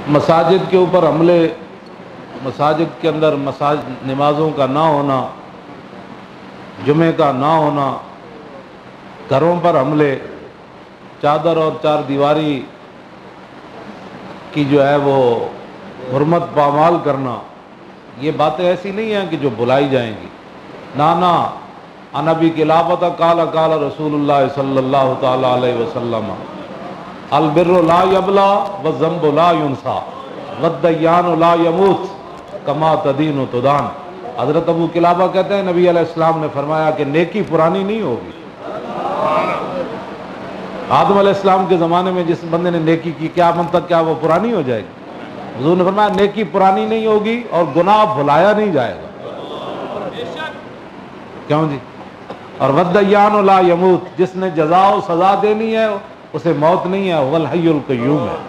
مساجد کے اوپر حملے، مساجد کے اندر نمازوں کا نہ ہونا، جمعے کا نہ ہونا، گھروں پر حملے، چادر اور چار دیواری کی جو ہے وہ حرمت پامال کرنا، یہ باتیں ایسی نہیں ہیں کہ جو بلائی جائیں گی۔ نانا انبی کے لاپتہ قال قال رسول اللہ صلی اللہ تعالی علیہ وسلم البر لا یبلا والذنب لا ینسا والدیان لا یموت کما تدین تدان۔ حضرت ابو قلابہ کہتے ہیں نبی علیہ السلام نے فرمایا کہ نیکی پرانی نہیں ہوگی۔ آدم علیہ السلام کے زمانے میں جس بندے نے نیکی کی قیامت تک کیا وہ پرانی ہو جائے گی؟ حضور نے فرمایا نیکی پرانی نہیں ہوگی اور گناہ بھلایا نہیں جائے گا۔ کیوں جی؟ اور والدیان لا یموت، جس نے جزا و سزا دینی ہے اسے موت نہیں ہے، هو الحی القیوم ہے۔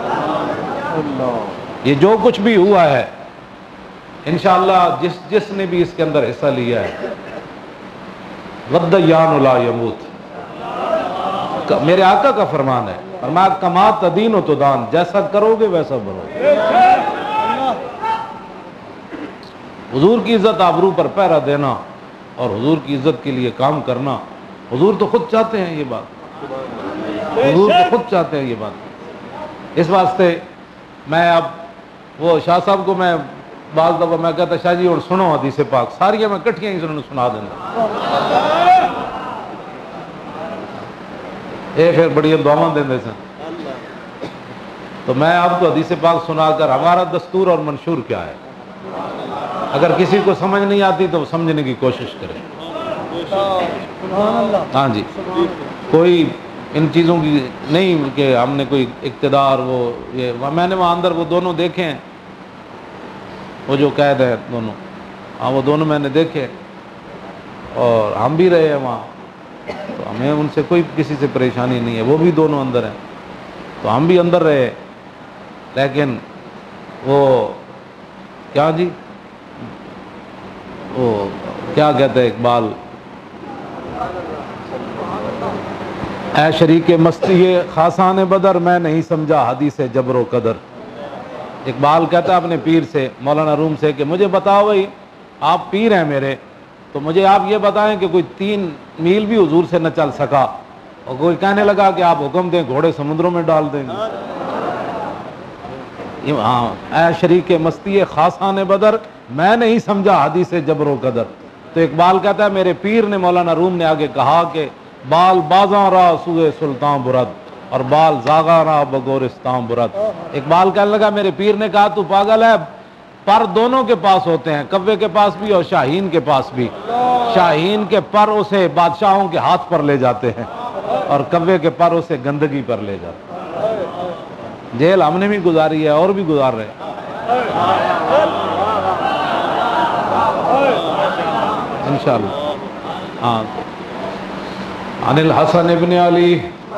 یہ جو کچھ بھی ہوا ہے انشاءاللہ جس نے بھی اس کے اندر حصہ لیا ہے، والدیان لا یموت، میرے آقا کا فرمان ہے، فرمایا کما تدین و تدان، جیسا کرو گے ویسا بھرو گے۔ حضور کی عزت آبرو پر پہرا دینا اور حضور کی عزت کے لیے کام کرنا، حضور تو خود چاہتے ہیں یہ بات، حضور تو خود چاہتے ہیں یہ بات۔ اس واسطے میں اب وہ شاہ صاحب کو میں بعض دفعہ میں کہتا شاہ جی اور سنو حدیث پاک ساری میں کٹھیاں ہی سنا دینا، اے پھر بڑی دعاواں دیں سن۔ تو میں آپ کو حدیث پاک سنا کر ہمارا دستور اور منشور کیا ہے، اگر کسی کو سمجھ نہیں آتی تو سمجھنے کی کوشش کریں۔ ہاں جی، کوئی ان چیزوں کی نہیں کہ ہم نے کوئی اقتدار یہ میں نے وہاں اندر وہ دونوں دیکھے ہیں، وہ جو قید ہے دونوں، ہاں وہ دونوں میں نے دیکھے اور ہم بھی رہے ہیں وہاں، تو ہمیں ان سے کوئی کسی سے پریشانی نہیں ہے، وہ بھی دونوں اندر ہیں تو ہم بھی اندر رہے، لیکن وہ کیا جی وہ کیا کہتے ہیں اقبال، اے شریک مستی خاصان بدر میں نہیں سمجھا حدیث جبر و قدر۔ اقبال کہتا ہے اپنے پیر سے مولانا روم سے کہ مجھے بتاؤ بھائی آپ پیر ہیں میرے، تو مجھے آپ یہ بتائیں کہ کوئی 3 میل بھی حضور سے نہ چل سکا اور کوئی کہنے لگا کہ آپ حکم دیں گھوڑے سمندروں میں ڈال دیں گے۔ ہاں، اے شریک مستی خاصان بدر میں نہیں سمجھا حدیث جبر و قدر۔ تو اقبال کہتا ہے میرے پیر نے مولانا روم نے آگے کہا کہ بال بازاں را سوئے سلطان برد اور بال زاغاں را بگورستان برد۔ اقبال کہنے لگا میرے پیر نے کہا تو پاگل ہے، پر دونوں کے پاس ہوتے ہیں، کوے کے پاس بھی اور شاہین کے پاس بھی۔ شاہین کے پر اسے بادشاہوں کے ہاتھ پر لے جاتے ہیں اور کوے کے پر اسے گندگی پر لے جاتے ہیں۔ جیل ہم نے بھی گزاری ہے اور بھی گزار رہے ہیں انشاءاللہ۔ ہاں، عن الحسن ابن علی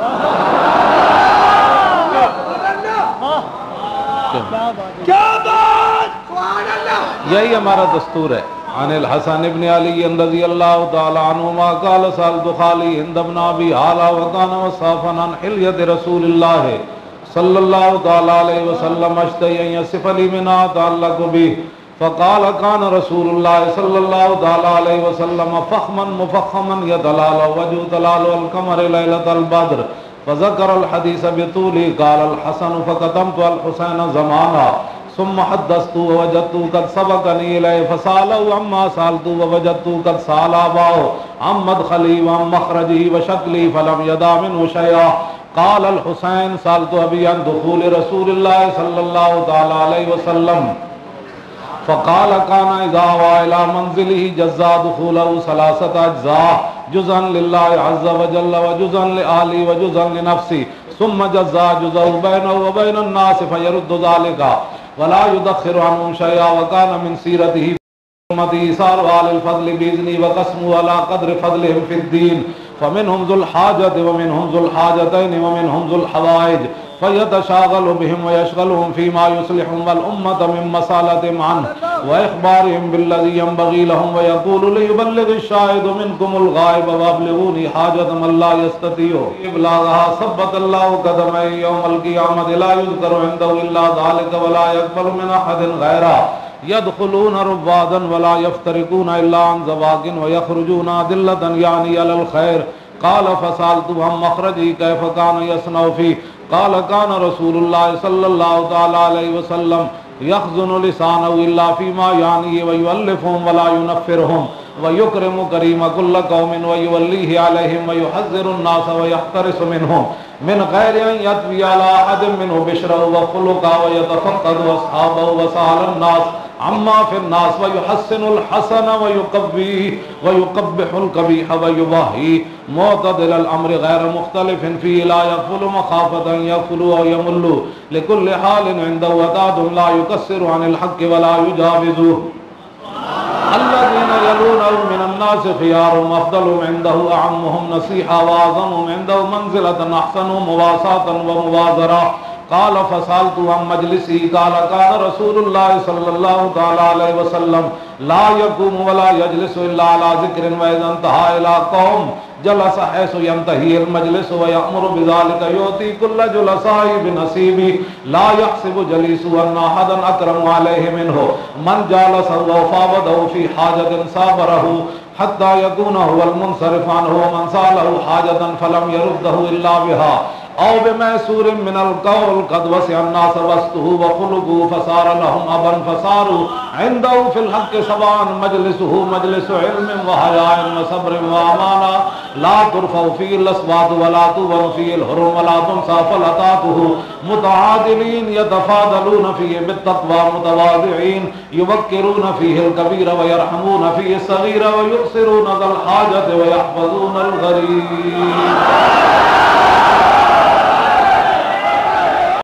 یہی ہمارا دستور ہے۔ عن الحسن ابن علی رضی اللہ تعالی عنہما قال سألت خالی ہند بن ابی حالہ وکان وصافا عن حلیۃ رسول اللہ صلی اللہ تعالی علیہ وسلم اشتہی ان یصف لی منها تعلق به فقال كان رسول الله صلى الله تعالى عليه وسلم فخما مفخما يتلال وجه تلال القمر ليلة البدر فذكر الحديث بطوله قال الحسن فكتمت الحسين زمانا ثم حدثت ووجدت قد سبقني إليه فسأله عما سألت ووجدت قد سأل أباه عن مدخلي وعن مخرجه وشكلي فلم يدع منه شيئا قال الحسين سألت أبي عن دخول رسول الله صلى الله تعالى عليه وسلم فقال كان إذا هوى إلى منزله جزا دخوله 3 أجزاء جزءا لله عز وجل وجزءا لأهله وجزءا لنفسه ثم جزا جزءه بينه وبين الناس فيرد ذلك ولا يدخر عنه شيئا وكان من سيرته أمتي إيثار أهل الفضل بإذنه وقسمه على قدر فضلهم في الدين فمنهم ذو الحاجة ومنهم ذو الحاجتين ومنهم ذو الحوائج فيتشاغل بهم ويشغلهم فيما يصلحهم والأمة من مسالة عنه وإخبارهم بالذي ينبغي لهم ويقول ليبلغ الشاهد منكم الغائب وابلغوني حاجة من لا يستطيع إبلاغها ثبت الله قدمي يوم القيامة لا يذكر عنده إلا ذلك ولا يقبل من أحد غيره يدخلون ربادا ولا يفترقون إلا عن زواج ويخرجون أدلة يعني على الخير قال فسألت عن مخرجه كيف كان يصنع فيه قال كان رسول الله صلى الله تعالى عليه وسلم يخزن لسانه إلا فيما يعنيه ويؤلفهم ولا ينفرهم ويكرم كريم كل قوم ويوليه عليهم ويحذر الناس ويحترس منهم من غير أن يطوي على أحد منه بشره وخلقه ويتفقد أصحابه وسأل الناس عما في الناس ويحسن الحسن ويقبح القبيح ويباهي معتدل الأمر غير مختلف فيه لا يغفل مخافة أن يغفل أو يمل لكل حال عنده وداد لا يكسر عن الحق ولا يجاوزه الذين يلونه من الناس خيارهم أفضلهم عنده أعمهم نصيحة وأعظمهم عنده منزلة أحسنهم مواساة ومبادرة قال فسألت عن مجلسه قال كان رسول الله صلى الله تعالى عليه وسلم لا يقوم ولا يجلس إلا على ذكر وإذا انتهى إلى قوم جلس حيث ينتهي المجلس ويأمر بذلك يؤتي كل جلسائه بنصيبه لا يحسب جليسه أن أحدا أكرم عليه منه من جالسه وفاوضه في حاجة صابره حتى يكون هو المنصرف عنه ومن سأله حاجة فلم يرده إلا بها أو بميسور من القول قد وسع الناس وسطه وخلقه فصار لهم أبا فصاروا عنده في الحق سواء مجلسه مجلس علم وحياء وصبر وأمانة لا ترفع فيه الأصوات ولا تظن فيه الحرم ولا تنسى فلتاته متعادلين يتفاضلون فيه بالتقوى متواضعين يوقرون فيه الكبير ويرحمون فيه الصغير ويؤثرون ذا الحاجة ويحفظون الغريب